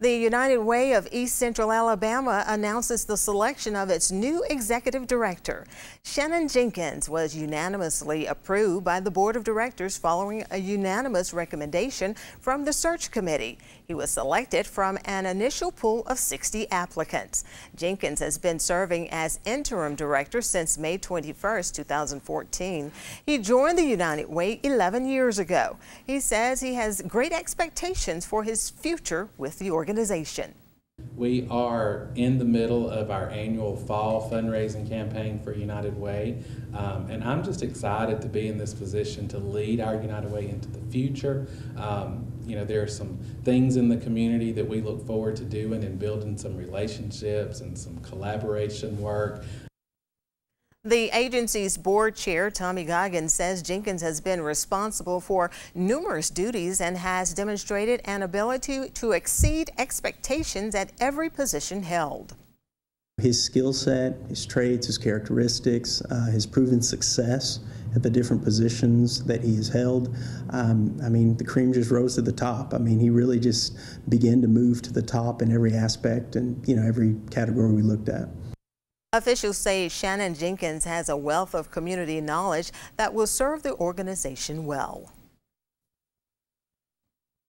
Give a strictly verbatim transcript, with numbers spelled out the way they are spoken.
The United Way of East Central Alabama announces the selection of its new executive director. Shannon Jenkins was unanimously approved by the board of directors following a unanimous recommendation from the search committee. He was selected from an initial pool of sixty applicants. Jenkins has been serving as interim director since May twenty-first, two thousand fourteen. He joined the United Way eleven years ago. He says he has great expectations for his future with the organization. Organization. We are in the middle of our annual fall fundraising campaign for United Way, um, and I'm just excited to be in this position to lead our United Way into the future. Um, you know, there are some things in the community that we look forward to doing and building some relationships and some collaboration work. The agency's board chair, Tommy Goggins, says Jenkins has been responsible for numerous duties and has demonstrated an ability to exceed expectations at every position held. His skill set, his traits, his characteristics, uh, his proven success at the different positions that he has held. Um, I mean, the cream just rose to the top. I mean, he really just began to move to the top in every aspect and, you know, every category we looked at. Officials say Shannon Jenkins has a wealth of community knowledge that will serve the organization well.